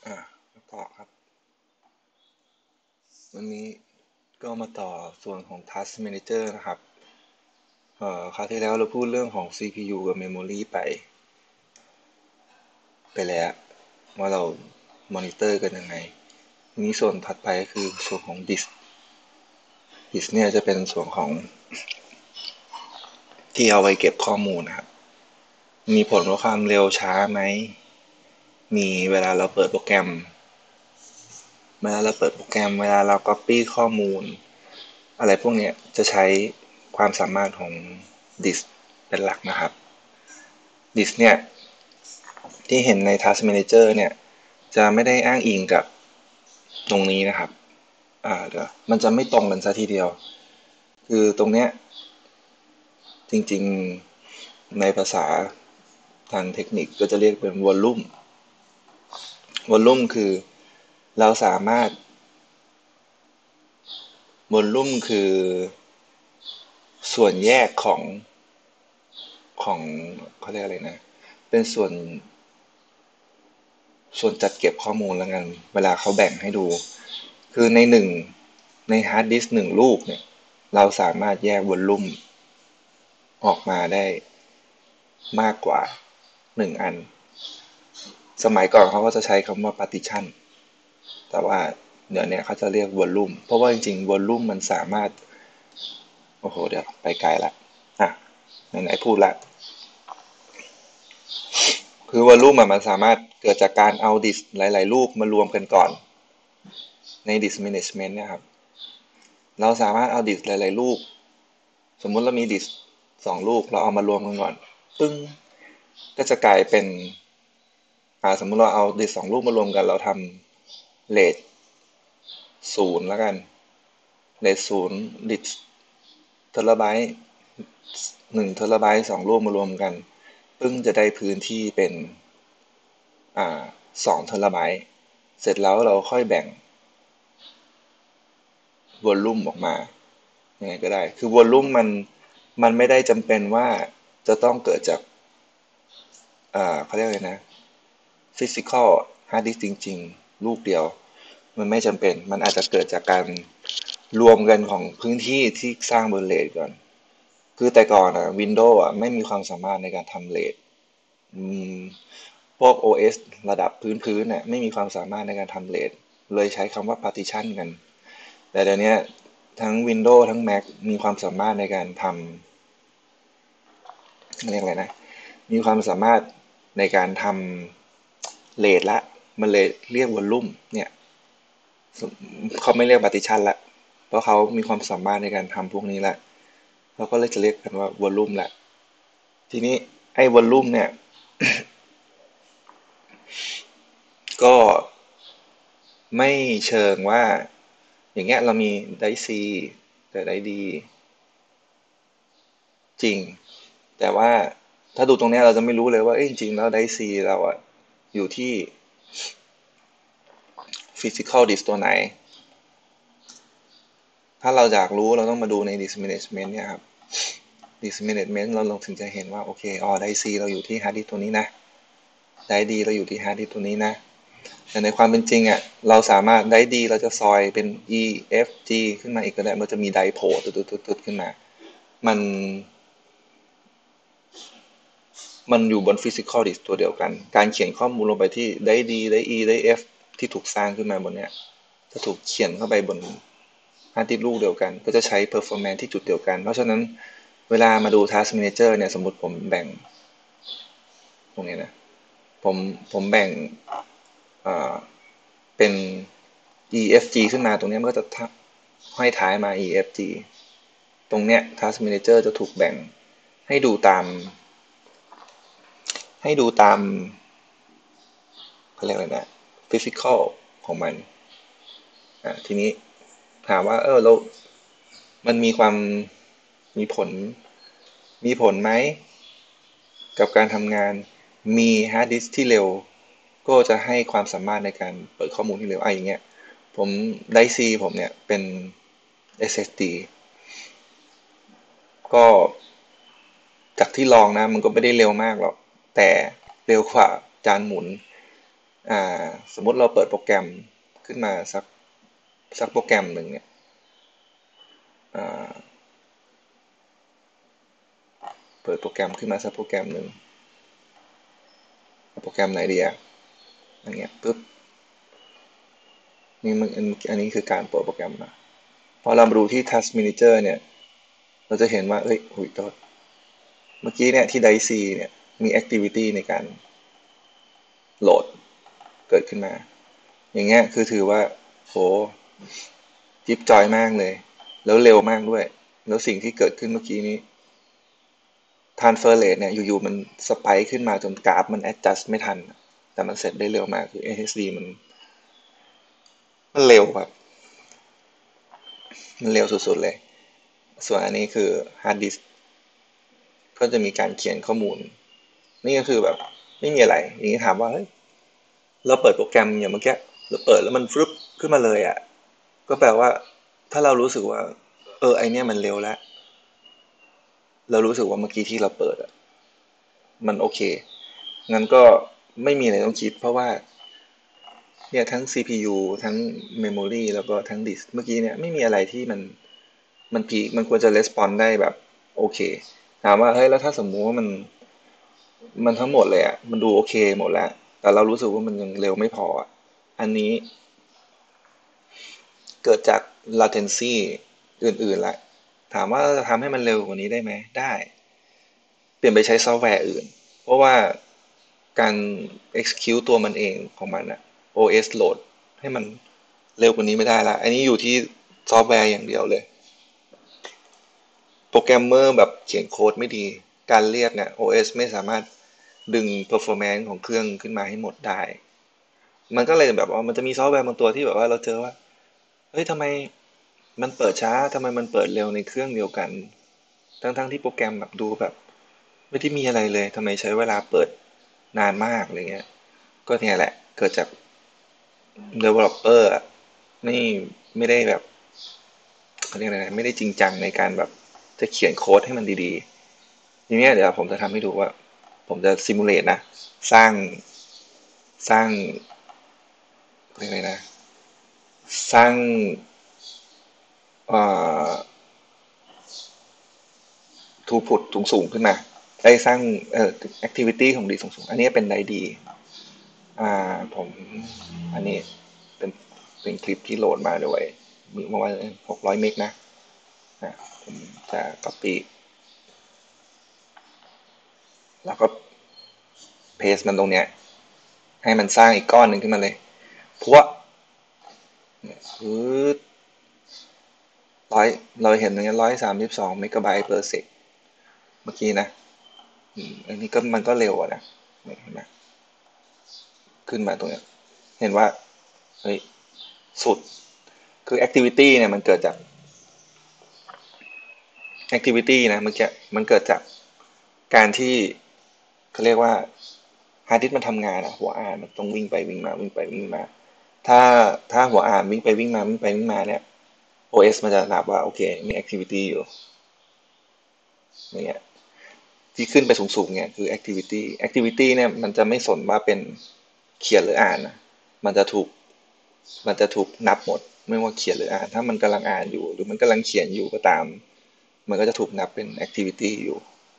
ต่อครับวันนี้ก็มาต่อส่วนของ Task Manager นะครับคราวที่แล้วเราพูดเรื่องของ CPU กับ Memory ไปแล้วว่าเรามอนิเตอร์กันยังไงทีนี้ส่วนถัดไปก็คือส่วนของ Disk เนี่ยจะเป็นส่วนของที่เอาไว้เก็บข้อมูลนะครับมีผลว่าความเร็วช้าไหมมีเวลาเราเปิดโปรแกรมเวลาเรา Copy ข้อมูลอะไรพวกนี้จะใช้ความสามารถของดิสเป็นหลักนะครับดิสเนี่ยที่เห็นใน Task Manager เนี่ยจะไม่ได้อ้างอิงกับตรงนี้นะครับเดี๋ยวมันจะไม่ตรงกันซะทีเดียวคือตรงเนี้ยจริงๆในภาษาทางเทคนิคก็จะเรียกเป็นวอลลุ่มคือเราสามารถวอลลุ่มคือส่วนแยกของเขาเรียกอะไรนะเป็นส่วนจัดเก็บข้อมูลแล้วกันเวลาเขาแบ่งให้ดูคือในฮาร์ดดิสก์หนึ่งลูกเนี่ยเราสามารถแยกวอลลุ่มออกมาได้มากกว่า1 อันสมัยก่อนเขาก็จะใช้คำว่า partition แต่ว่าเดี๋ยวนี้เขาจะเรียกวอลลุ่มเพราะว่าจริงๆวอลลุ่มมันสามารถโอ้โหเดี๋ยวไปไกลละอ่ะไหนๆพูดละคือวอลลุ่มมันสามารถเกิดจากการเอาดิสหลายๆลูกมารวมกันก่อนในดิส management เนี่ยครับเราสามารถเอาดิสหลายๆลูกสมมุติเรามีดิส2 ลูกเราเอามารวมกันก่อนปึ้งก็จะกลายเป็นสมมุติเราเอาดิส2 ลูกมารวมกันเราทำเรท0แล้วกันเรท0ดิสเทราไบต์1 เทราไบต์2 ลูกมารวมกันปึ้งจะได้พื้นที่เป็น2 เทราไบต์เสร็จแล้วเราค่อยแบ่งวอลลุ่มออกมายังไงก็ได้คือวอลลุ่มมันไม่ได้จำเป็นว่าจะต้องเกิดจากเขาเรียกอะไรนะฟิสิกอลฮาร์ดดิสก์จริงๆลูกเดียวมันไม่จำเป็นมันอาจจะเกิดจากการรวมกันของพื้นที่ที่สร้างบนเรทก่อนคือแต่ก่อนWindows ไม่มีความสามารถในการทำเรทพวก OS ระดับพื้นๆไม่มีความสามารถในการทำเรทเลยใช้คำว่า partition กันแต่เดี๋ยวนี้ทั้ง Windows ทั้ง Mac มีความสามารถในการทำเรียกอะไรนะมีความสามารถในการทำเรทละมันเลยเรียกวอลลุ่มเนี่ยเขาไม่เรียก partition ละเพราะเขามีความสามารถในการทำพวกนี้ละเราก็เลยจะเรียกกันว่าวอลลุ่มละทีนี้ไอ้วอลลุ่มเนี่ยก็ไม่เชิงว่าอย่างเงี้ยเรามีไดซีแต่ไดดีจริงแต่ว่าถ้าดูตรงนี้เราจะไม่รู้เลยว่าจริงๆแล้วไดซีเราอยู่ที่ฟิสิกอลดิสตัวไหนถ้าเราอยากรู้เราต้องมาดูใน disk management เนี่ยครับ disk management เราลงถึงจะเห็นว่าโอเคไดซีเราอยู่ที่ฮาร์ดดิสตัวนี้นะไดดีเราอยู่ที่ฮาร์ดดิสตัวนี้นะแต่ในความเป็นจริงเราสามารถไดดีเราจะซอยเป็น E F G ขึ้นมาอีกก็ได้มันจะมีไดโผล่ตุดๆๆขึ้นมามันมันอยู่บนฟิสิกอลดิสตัวเดียวกันการเขียนข้อมูลลงไปที่ไดดีได E ได F ที่ถูกสร้างขึ้นมาบนเนี้ยจะถูกเขียนเข้าไปบนฮาร์ดดิสก์ลูกเดียวกันก็จะใช้ performance ที่จุดเดียวกันเพราะฉะนั้นเวลามาดู task manager เนี่ยสมมติผมแบ่งตรงนี้นะผมผมแบ่งเป็น EFG ขึ้นมาตรงนี้มันก็จะห้อยท้ายมา EFG ตรงเนี้ย task manager จะถูกแบ่งให้ดูตามให้ดูตามเขาเรียกอะไรนะ physical ของมันทีนี้ถามว่าแล้วมันมีความมีผลไหมกับการทำงานมีฮาร์ดดิสก์ที่เร็วก็จะให้ความสามารถในการเปิดข้อมูลที่เร็วอย่างเงี้ยผมไดซีผมเนี่ยเป็น SSD ก็จากที่ลองนะมันก็ไม่ได้เร็วมากหรอกแต่เร็วกว่าจานหมุนสมมุติเราเปิดโปรแกรมขึ้นมาสักโปรแกรมหนึ่งเนี่ยอ่าเปิดโปรแกรมขึ้นมาสักโปรแกรมหนึ่งโปรแกรมไหนดีอย่างเงี้ยปุ๊บนี่มันอันนี้คือการเปิดโปรแกรมมาพอเรามาดูที่ Task Manager เนี่ยเราจะเห็นว่าเอ้ยหุยโทษเมื่อกี้เนี่ยที่ Dice เนี่ยมี Activity ในการโหลดเกิดขึ้นมาอย่างเงี้ยคือถือว่าโหจิ๊บจอยมากเลยแล้วเร็วมากด้วยแล้วสิ่งที่เกิดขึ้นเมื่อกี้นี้ transfer rate เนี่ยอยู่ๆมันสไปค์ขึ้นมาจนกราฟมัน adjust ไม่ทันแต่มันเสร็จได้เร็วมากคือ SSD มันเร็วแบบมันเร็วสุดๆเลยส่วนอันนี้คือ hard disk ก็จะมีการเขียนข้อมูลนี่ก็คือแบบไม่มีอะไรอย่างนี้ถามว่าเฮ้ยเราเปิดโปรแกรมอย่างเมื่อกี้เราเปิดแล้วมันฟลุปขึ้นมาเลยก็แปลว่าถ้าเรารู้สึกว่าไอเนี้ยมันเร็วแล้วเรารู้สึกว่าเมื่อกี้ที่เราเปิดมันโอเคงั้นก็ไม่มีอะไรต้องคิดเพราะว่าเนี่ยทั้ง CPU ทั้ง Memory แล้วก็ทั้งดิสเมื่อกี้เนี่ยไม่มีอะไรที่มันพีคมันควรจะレスปอนได้แบบโอเคถามว่าเฮ้ยแล้วถ้าสมมุติว่ามันทั้งหมดเลยมันดูโอเคหมดแล้วแต่เรารู้สึกว่ามันยังเร็วไม่พออันนี้เกิดจาก latency อื่นๆละถามว่าจะทำให้มันเร็วกว่านี้ได้ไหมได้เปลี่ยนไปใช้ซอฟต์แวร์อื่นเพราะว่าการ execute ตัวมันเองของมันOS โหลดให้มันเร็วกว่านี้ไม่ได้ละอันนี้อยู่ที่ซอฟต์แวร์อย่างเดียวเลยโปรแกรมเมอร์แบบเขียนโค้ดไม่ดีการเรียกเนี่ย OS ไม่สามารถดึง performance ของเครื่องขึ้นมาให้หมดได้มันก็เลยแบบว่ามันจะมีซอฟต์แวร์บางตัวที่แบบว่าเราเจอว่าเฮ้ยทำไมมันเปิดช้าทำไมมันเปิดเร็วในเครื่องเดียวกันทั้งที่โปรแกรมแบบดูแบบไม่ได้มีอะไรเลยทำไมใช้เวลาเปิดนานมากอะไรเงี้ยก็เนี่ยแหละเกิดจาก developer ไม่ไม่ได้แบบเขาเรียกอะไรนะไม่ได้จริงจังในการแบบจะเขียนโค้ดให้มันดีๆทีนี้เดี๋ยวผมจะทำให้ดูว่าผมจะซิมูเลตนะสร้างสร้างเรียกอะไรนะสร้างเอ่อทูพุตสูงๆขึ้นมาได้สร้างแอคทิวิตี้ของดีสูงๆอันนี้เป็นไดดีผมอันนี้เป็นเป็นคลิปที่โหลดมาด้วยมีประมาณ600เมกนะผมจะ copy แล้วก็เพสมันตรงเนี้ยให้มันสร้างอีกก้อนหนึ่งขึ้นมาเลยเพราะว่าคือร้อยเราเห็นตรงนี้132เมกะไบต์ per sec เมื่อกี้นะอันนี้ก็มันก็เร็วนะเห็นไหมขึ้นมาตรงเนี้ยเห็นว่าเฮ้ยสุดคือ activity เนี่ยมันเกิดจาก activity นะเมื่อกี้มันเกิดจากการที่เขาเรียกว่าฮาร์ดดิสก์มันทำงานหัวอ่านมันต้องวิ่งไปวิ่งมาวิ่งไปวิ่งมาถ้าถ้าหัวอ่านวิ่งไปวิ่งมาวิ่งไปวิ่งมาเนี่ย OS มันจะนับว่าโอเคมี activity อยู่อย่างเงี้ยที่ขึ้นไปสูงๆเนี่ยคือ activity เนี่ยมันจะไม่สนว่าเป็นเขียนหรืออ่านนะมันจะถูกมันจะถูกนับหมดไม่ว่าเขียนหรืออ่านถ้ามันกำลังอ่านอยู่หรือมันกำลังเขียนอยู่ก็ตามมันก็จะถูกนับเป็น activity อยู่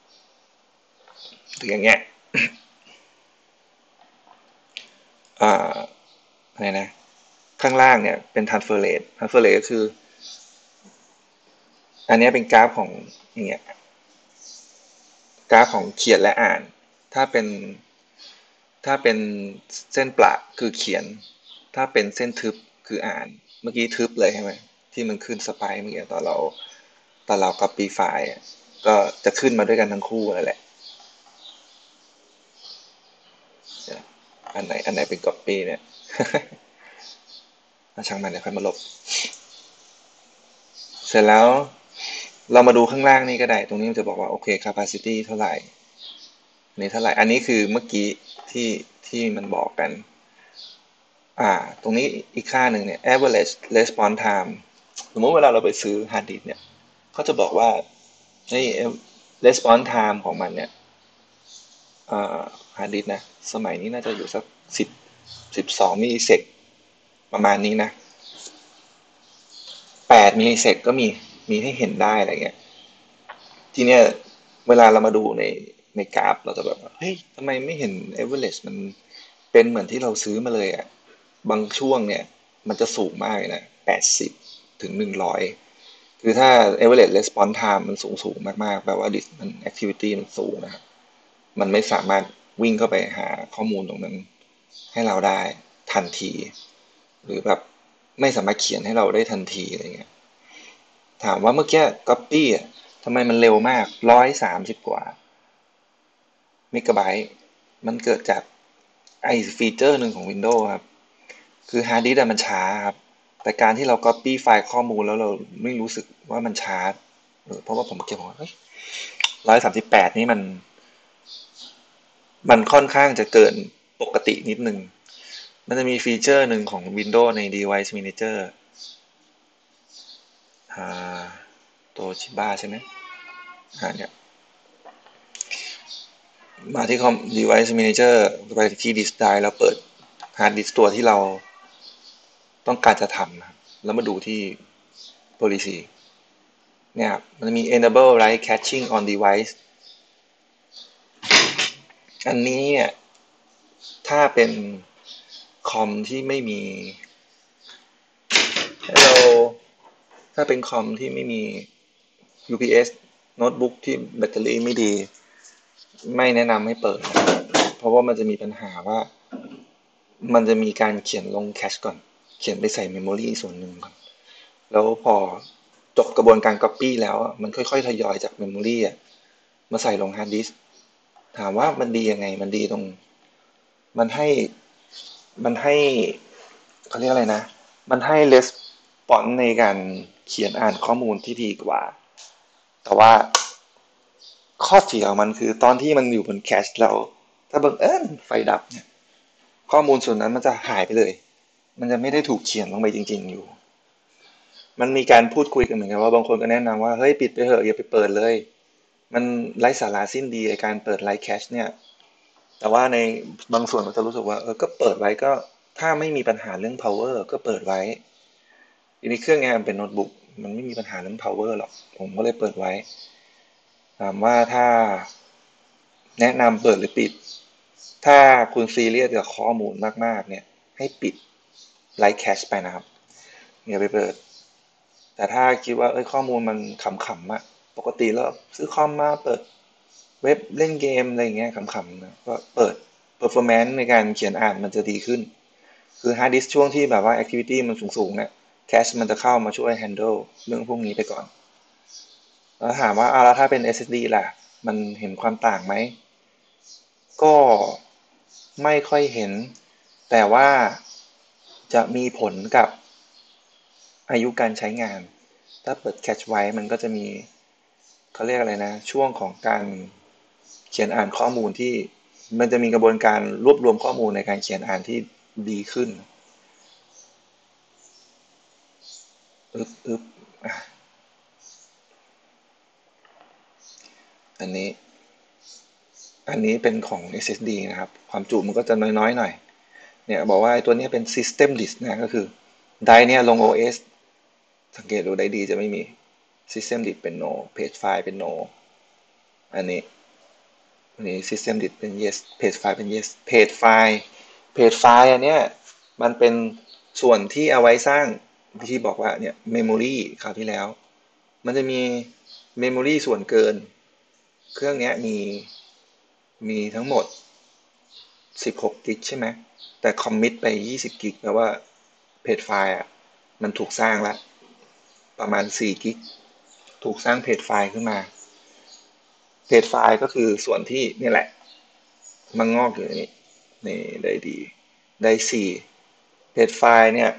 หรืออย่างเงี้ยอ่าอะไรนะข้างล่างเนี่ยเป็น transfer rate ก็คืออันนี้เป็นกราฟของอย่างเงี้ยกราฟของเขียนและอ่านถ้าเป็นถ้าเป็นเส้นประคือเขียนถ้าเป็นเส้นทึบคืออ่านเมื่อกี้ทึบเลยใช่ไหมที่มันขึ้นสไปค์เมื่อกี้ตอนเรา copy ไฟล์ก็จะขึ้นมาด้วยกันทั้งคู่นั่นแหละอันไหนเป็น copy เนี่ยช่างมันเดี๋ยวค่อยมาลบเสร็จแล้วเรามาดูข้างล่างนี่ก็ได้ตรงนี้มันจะบอกว่าโอเค capacity เท่าไหร่นี่เท่าไหร่อันนี้คือเมื่อกี้ที่ที่มันบอกกันตรงนี้อีกค่าหนึ่งเนี่ย average response time สมมติเวลาเราไปซื้อฮาร์ดดิสก์เนี่ยเขาจะบอกว่าใน response time ของมันเนี่ยฮาร์ดดิสก์นะสมัยนี้น่าจะอยู่สัก10 12มิลลิเซกประมาณนี้นะ8มิลลิเซกก็มีให้เห็นได้อะไรเงี้ยทีเนี้ยเวลาเรามาดูในกราฟเราจะแบบเฮ้ยทำไมไม่เห็น average มันเป็นเหมือนที่เราซื้อมาเลยอ่ะบางช่วงเนี่ยมันจะสูงมากเลยนะ80ถึง100คือถ้า average response time มันสูงมากๆแปลว่า มัน activity มันสูงนะครับมันไม่สามารถวิ่งเข้าไปหาข้อมูลตรงนั้นให้เราได้ทันทีหรือแบบไม่สามารถเขียนให้เราได้ทันทีอะไรเงี้ยถามว่าเมื่อกี้ copy อ่ะทำไมมันเร็วมาก130กว่าเมกะไบต์มันเกิดจากไอ้ฟีเจอร์หนึ่งของ Windows ครับคือฮาร์ดดิสก์มันช้าครับแต่การที่เรา copy ไฟล์ข้อมูลแล้วเราไม่รู้สึกว่ามันช้าเพราะว่าผมเก็บว่า138นี่มันค่อนข้างจะเกินปกตินิดนึงมันจะมีฟีเจอร์หนึ่งของ Windows ใน Device Manager อ่าตัวชิบ้าใช่ไหมเนี่ยมาที่คอม Device Manager ไปที่ Disk Drive แล้วเปิดฮาร์ดดิสก์ตัวที่เราต้องการจะทำนะครับแล้วมาดูที่ policy เนี่ยมันมี enable write caching on device อันนี้เนี่ยถ้าเป็นคอมที่ไม่มี Hello ถ้าเป็นคอมที่ไม่มี UPS โน้ตบุ๊กที่แบตเตอรี่ไม่ดีไม่แนะนำให้เปิดเพราะว่ามันจะมีปัญหาว่ามันจะมีการเขียนลงแคชก่อนเขียนไปใส่เมมโมรีส่วนหนึ่งก่อนแล้วพอจบกระบวนการ Copy แล้วมันค่อยๆทยอยจากเมมโมรีมาใส่ลงฮาร์ดดิสก์ถามว่ามันดียังไงมันดีตรงมันให้มันให้เขาเรียกอะไรนะมันให้ response ในการเขียนอ่านข้อมูลที่ดีกว่าแต่ว่าข้อเสียของมันคือตอนที่มันอยู่บนแคชเราถ้าบังเอิญไฟดับเนี่ยข้อมูลส่วนนั้นมันจะหายไปเลยมันจะไม่ได้ถูกเขียนลงไปจริงๆอยู่มันมีการพูดคุยกันเหมือนกันว่าบางคนก็แนะนำว่าเฮ้ยปิดไปเถอะอย่าไปเปิดเลยมันไร้สาระสิ้นดีในการเปิดไลท์แคชเนี่ยแต่ว่าในบางส่วนมันจะรู้สึกว่าก็เปิดไว้ก็ถ้าไม่มีปัญหาเรื่อง power ก็เปิดไว้ทีนี้เครื่องงานเป็นโน้ตบุ๊กมันไม่มีปัญหาเรื่อง power หรอกผมก็เลยเปิดไว้ถามว่าถ้าแนะนำเปิดหรือปิด ถ้าคุณซีเรียสกับข้อมูลมากๆเนี่ยให้ปิดไลท์แคชไปนะครับอย่าไปเปิดแต่ถ้าคิดว่าข้อมูลมันขำๆอะปกติแล้วซื้อคอมมาเปิดเว็บเล่นเกมอะไรอย่างเงี้ยขำๆนะก็เปิด performance ในการเขียนอ่านมันจะดีขึ้นคือ hard disk ช่วงที่แบบว่า activity มันสูงๆเนี่ยแคชมันจะเข้ามาช่วย handle เรื่องพวกนี้ไปก่อนแล้วถามว่าแล้วถ้าเป็น SSD ล่ะมันเห็นความต่างไหมก็ไม่ค่อยเห็นแต่ว่าจะมีผลกับอายุการใช้งานถ้าเปิดแคชไว้มันก็จะมีเขาเรียกอะไรนะช่วงของการเขียนอ่านข้อมูลที่มันจะมีกระบวนการรวบรวมข้อมูลในการเขียนอ่านที่ดีขึ้นอึบอันนี้อันนี้เป็นของ SSD นะครับความจุมันก็จะน้อยๆหน่อยเนี่ยบอกว่าตัวนี้เป็น System List นะก็คือไดร์เนี่ยลง OS สังเกตดูได้ดีจะไม่มี System List เป็น no Page File เป็น no อันนี้System List เป็น yes Page File เป็น yes Page File อันเนี้ยมันเป็นส่วนที่เอาไว้สร้างที่บอกว่าเนี่ย Memory คราวที่แล้วมันจะมี Memory ส่วนเกินเครื่องนี้มีทั้งหมด16กิกใช่ไหมแต่คอมมิตไป20กิกแปลว่าเพจไฟล์มันถูกสร้างแล้วประมาณ4กิกถูกสร้างเพจไฟล์ขึ้นมาเพจไฟล์ก็คือส่วนที่นี่แหละมันงอกอยู่นี่ได้ดีได้4เพจไฟล์เนี่ย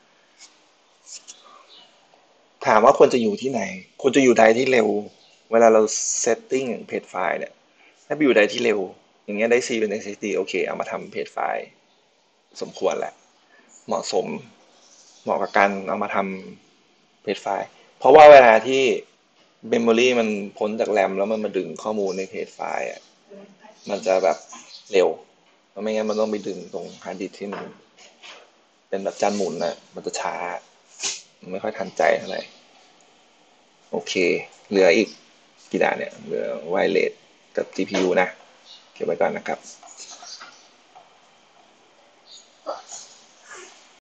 ถามว่าควรจะอยู่ที่ไหนควรจะอยู่ใดที่เร็วเวลาเราเซตติ้งเพจไฟล์เนี่ยให้ไปอยู่ใดที่เร็วอย่างเงี้ยได้ C เป็น SSD โอเคเอามาทำเพจไฟล์สมควรแหละเหมาะสมเหมาะกับการเอามาทำเพจไฟล์เพราะว่าเวลาที่เมมโมรีมันพ้นจากแรมแล้วมันมาดึงข้อมูลในเพจไฟล์มันจะแบบเร็วเพราะไม่งั้นมันต้องไปดึงตรงฮาร์ดดิสก์ที่มันเป็นแบบจานหมุนนะมันจะช้าไม่ค่อยทันใจเท่าไหร่โอเคเหลืออีกกี่ด่านเนี่ยเหลือไวเลสกับ GPU นะเก็บไว้ก่อนนะครับ